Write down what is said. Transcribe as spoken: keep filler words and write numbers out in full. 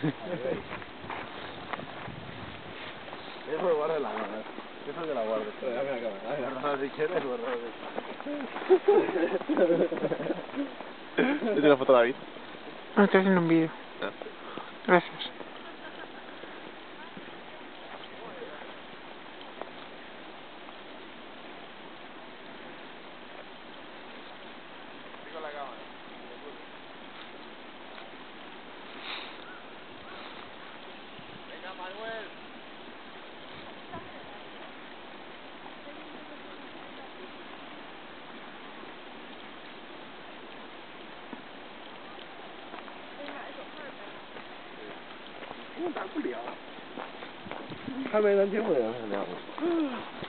Eso lo guardo en la mano. Eso que la guardo. Mira, mira, mira. Guardado si quieres, guardado. ¿Es una foto, David? No, estoy haciendo un vídeo. Ah. Gracias. Con la cámara. Venga, Manuel. ¿Cómo está culiado? Déjame dar tiempo de hacer algo.